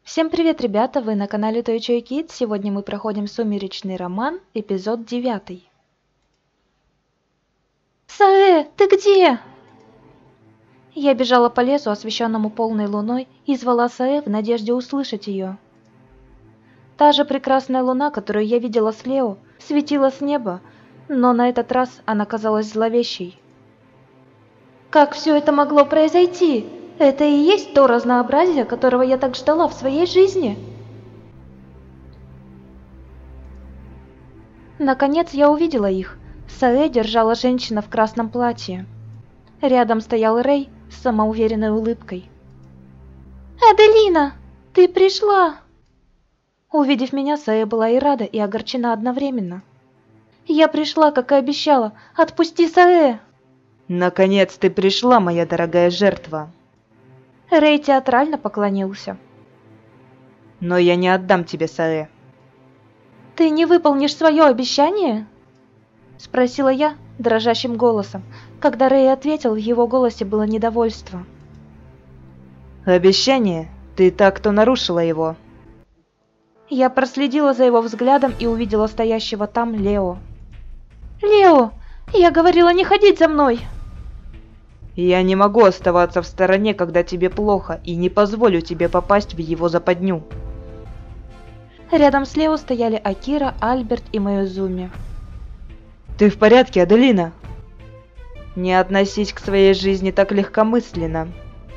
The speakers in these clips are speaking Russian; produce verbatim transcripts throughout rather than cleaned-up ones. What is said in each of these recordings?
Всем привет, ребята! Вы на канале Toy Kids. Сегодня мы проходим «Сумеречный роман», эпизод девятый. Саэ, ты где? Я бежала по лесу, освещенному полной луной, и звала Саэ в надежде услышать ее. Та же прекрасная луна, которую я видела с Лео, светила с неба, но на этот раз она казалась зловещей. Как все это могло произойти? Это и есть то разнообразие, которого я так ждала в своей жизни. Наконец я увидела их. Саэ держала женщина в красном платье. Рядом стоял Рэй с самоуверенной улыбкой. «Аделина, ты пришла!» Увидев меня, Саэ была и рада, и огорчена одновременно. «Я пришла, как и обещала. Отпусти Саэ!» «Наконец ты пришла, моя дорогая жертва!» Рэй театрально поклонился. «Но я не отдам тебе Саэ». «Ты не выполнишь свое обещание?» Спросила я дрожащим голосом. Когда Рэй ответил, в его голосе было недовольство. «Обещание? Ты так, кто нарушила его». Я проследила за его взглядом и увидела стоящего там Лео. «Лео, я говорила не ходить за мной!» «Я не могу оставаться в стороне, когда тебе плохо, и не позволю тебе попасть в его западню». Рядом с Лео стояли Акира, Альберт и Майозуми. «Ты в порядке, Аделина?» «Не относись к своей жизни так легкомысленно».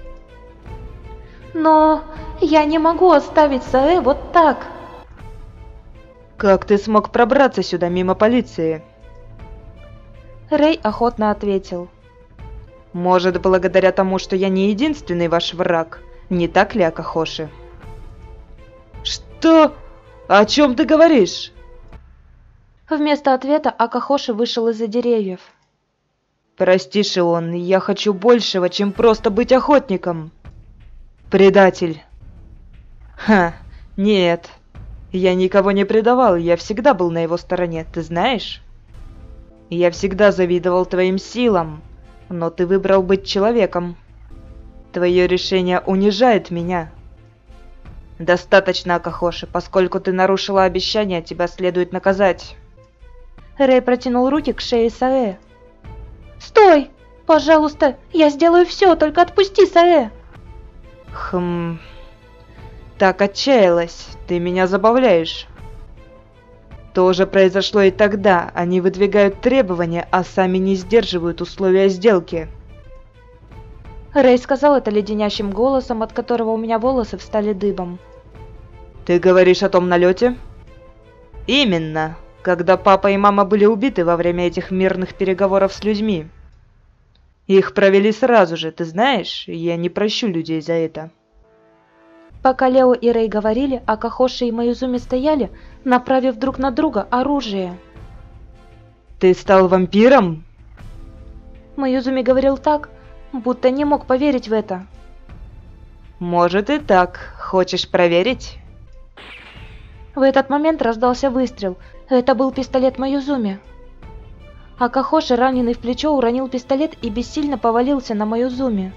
«Но я не могу оставить Саэ вот так!» «Как ты смог пробраться сюда мимо полиции?» Рэй охотно ответил. «Может, благодаря тому, что я не единственный ваш враг, не так ли, Акахоши?» «Что? О чем ты говоришь?» Вместо ответа Акахоши вышел из-за деревьев. «Прости, Шион, я хочу большего, чем просто быть охотником. Предатель». «Ха, нет. Я никого не предавал, я всегда был на его стороне, ты знаешь? Я всегда завидовал твоим силам, но ты выбрал быть человеком. Твое решение унижает меня». «Достаточно, Акахоши, поскольку ты нарушила обещание, тебя следует наказать». Рэй протянул руки к шее Саэ. «Стой! Пожалуйста, я сделаю все, только отпусти Саэ!» «Хм... Так отчаялась, ты меня забавляешь». То же произошло и тогда, они выдвигают требования, а сами не сдерживают условия сделки. Рэй сказал это леденящим голосом, от которого у меня волосы встали дыбом. «Ты говоришь о том налете?» «Именно, когда папа и мама были убиты во время этих мирных переговоров с людьми. Их провели сразу же, ты знаешь, я не прощу людей за это». Пока Лео и Рэй говорили, Акахоши и Майозуми стояли, направив друг на друга оружие. «Ты стал вампиром?» Майозуми говорил так, будто не мог поверить в это. «Может и так. Хочешь проверить?» В этот момент раздался выстрел. Это был пистолет Майозуми. Акахоши, раненый в плечо, уронил пистолет и бессильно повалился на Майозуми.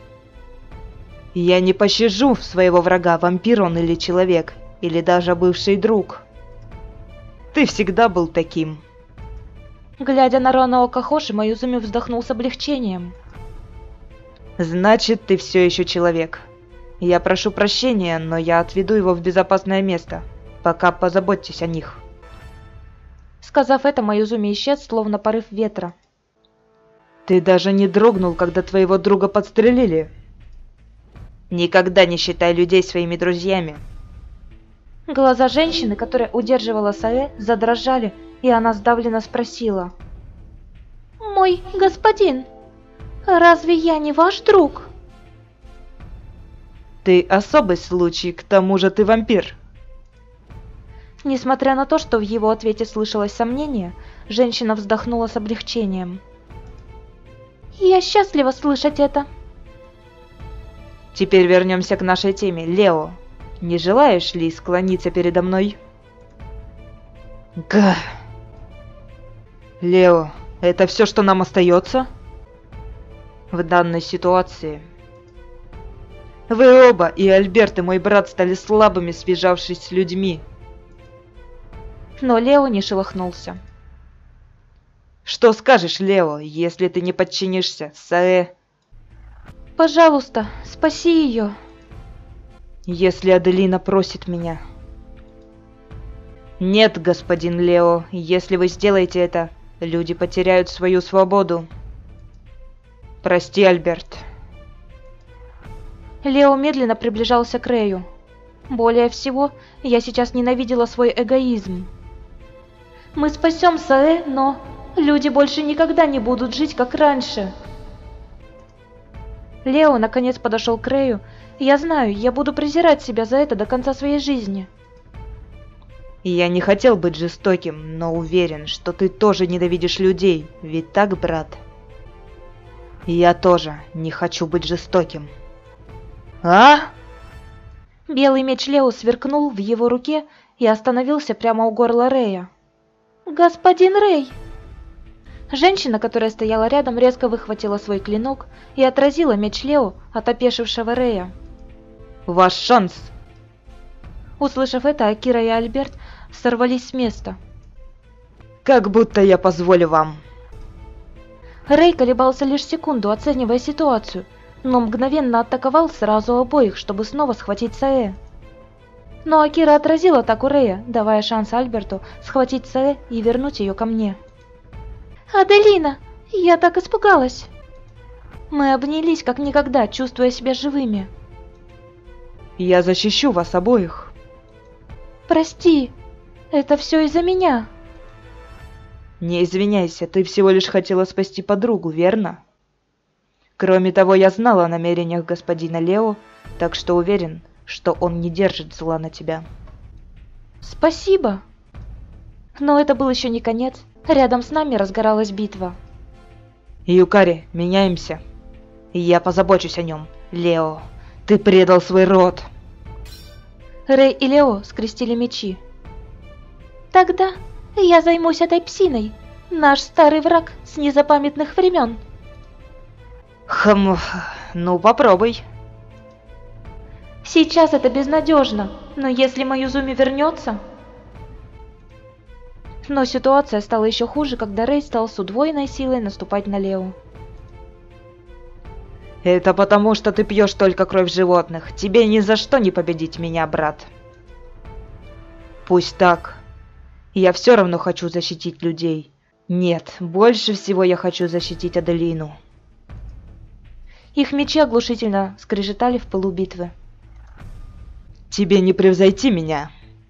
«Я не пощажу своего врага, вампир он или человек, или даже бывший друг. Ты всегда был таким». Глядя на рану Акахоши, Майозуми вздохнул с облегчением. «Значит, ты все еще человек. Я прошу прощения, но я отведу его в безопасное место. Пока позаботьтесь о них». Сказав это, Майозуми исчез, словно порыв ветра. «Ты даже не дрогнул, когда твоего друга подстрелили. Никогда не считай людей своими друзьями». Глаза женщины, которая удерживала Саэ, задрожали, и она сдавленно спросила. «Мой господин, разве я не ваш друг?» «Ты особый случай, к тому же ты вампир». Несмотря на то, что в его ответе слышалось сомнение, женщина вздохнула с облегчением. «Я счастлива слышать это». Теперь вернемся к нашей теме. Лео, не желаешь ли склониться передо мной? Га. Лео, это все, что нам остается? В данной ситуации. Вы оба, и Альберт, и мой брат, стали слабыми, связавшись с людьми. Но Лео не шелохнулся. Что скажешь, Лео, если ты не подчинишься, Саэ? Пожалуйста, спаси ее. Если Аделина просит меня. Нет, господин Лео, если вы сделаете это, люди потеряют свою свободу. Прости, Альберт. Лео медленно приближался к Рэю. Более всего, я сейчас ненавидела свой эгоизм. Мы спасем Саэ, но люди больше никогда не будут жить, как раньше. Лео наконец подошел к Рэю. Я знаю, я буду презирать себя за это до конца своей жизни. Я не хотел быть жестоким, но уверен, что ты тоже ненавидишь людей, ведь так, брат? Я тоже не хочу быть жестоким. А? Белый меч Лео сверкнул в его руке и остановился прямо у горла Рэя. «Господин Рэй!» Женщина, которая стояла рядом, резко выхватила свой клинок и отразила меч Лео от опешившего Рэя. Ваш шанс! Услышав это, Акира и Альберт сорвались с места. Как будто я позволю вам. Рэй колебался лишь секунду, оценивая ситуацию, но мгновенно атаковал сразу обоих, чтобы снова схватить Саэ. Но Акира отразила атаку Рэя, давая шанс Альберту схватить Саэ и вернуть ее ко мне. «Аделина, я так испугалась!» Мы обнялись как никогда, чувствуя себя живыми. Я защищу вас обоих. «Прости, это все из-за меня». Не извиняйся, ты всего лишь хотела спасти подругу, верно? Кроме того, я знал о намерениях господина Лео, так что уверен, что он не держит зла на тебя. «Спасибо». Но это был еще не конец. Рядом с нами разгоралась битва. Юкари, меняемся. Я позабочусь о нем. Лео, ты предал свой род. Рэй и Лео скрестили мечи. «Тогда я займусь этой псиной. Наш старый враг с незапамятных времен». Хм, ну попробуй. «Сейчас это безнадежно, но если Майюзуми вернется...» Но ситуация стала еще хуже, когда Рэй стал с удвоенной силой наступать на Лео. Это потому, что ты пьешь только кровь животных. Тебе ни за что не победить меня, брат. Пусть так. Я все равно хочу защитить людей. Нет, больше всего я хочу защитить Аделину. Их мечи оглушительно скрежетали в пылу битвы. Тебе не превзойти меня.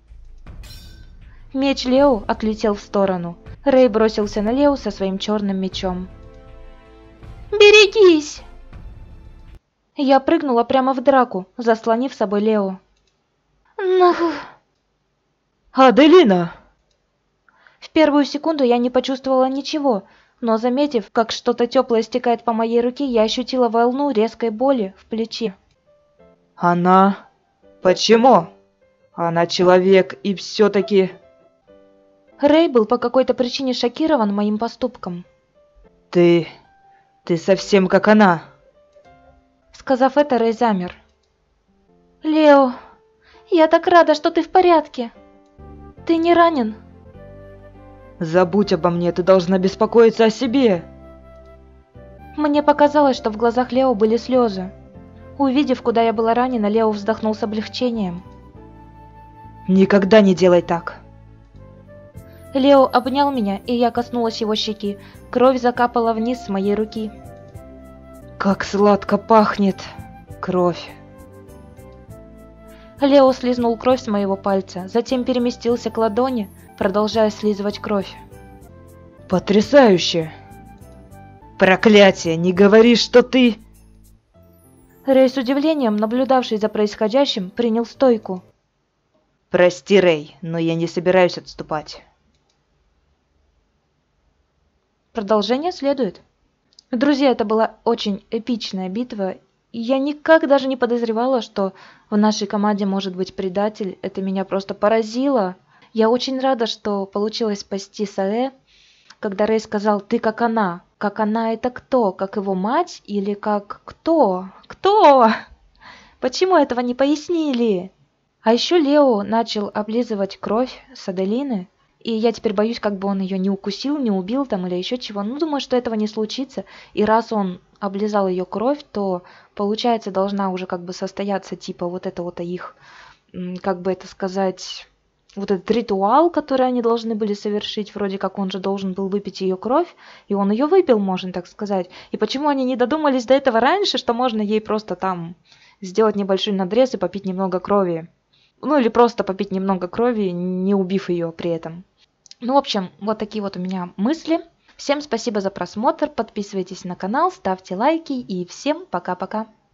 Меч Лео отлетел в сторону. Рэй бросился на Лео со своим черным мечом. «Берегись!» Я прыгнула прямо в драку, заслонив собой Лео. «Нах!» Аделина! В первую секунду я не почувствовала ничего, но заметив, как что-то теплое стекает по моей руке, я ощутила волну резкой боли в плече. Она... Почему? Она человек и все-таки... Рэй был по какой-то причине шокирован моим поступком. Ты... ты совсем как она. Сказав это, Рэй замер. «Лео, я так рада, что ты в порядке. Ты не ранен?» Забудь обо мне, ты должна беспокоиться о себе. Мне показалось, что в глазах Лео были слезы. Увидев, куда я была ранена, Лео вздохнул с облегчением. Никогда не делай так. Лео обнял меня, и я коснулась его щеки. Кровь закапала вниз с моей руки. Как сладко пахнет кровь. Лео слизнул кровь с моего пальца, затем переместился к ладони, продолжая слизывать кровь. Потрясающе! Проклятие, не говори, что ты... Рэй с удивлением, наблюдавший за происходящим, принял стойку. Прости, Рэй, но я не собираюсь отступать. Продолжение следует. Друзья, это была очень эпичная битва. И я никак даже не подозревала, что в нашей команде может быть предатель. Это меня просто поразило. Я очень рада, что получилось спасти Саэ. Когда Рэй сказал «ты как она». Как она это кто? Как его мать или как кто? Кто? Почему этого не пояснили? А еще Лео начал облизывать кровь с Аделины, и я теперь боюсь, как бы он ее не укусил, не убил там или еще чего. Ну, думаю, что этого не случится. И раз он облизал ее кровь, то, получается, должна уже как бы состояться типа вот это вот их, как бы это сказать, вот этот ритуал, который они должны были совершить. Вроде как он же должен был выпить ее кровь, и он ее выпил, можно так сказать. И почему они не додумались до этого раньше, что можно ей просто там сделать небольшой надрез и попить немного крови? Ну или просто попить немного крови, не убив ее при этом. Ну, в общем, вот такие вот у меня мысли. Всем спасибо за просмотр, подписывайтесь на канал, ставьте лайки и всем пока-пока.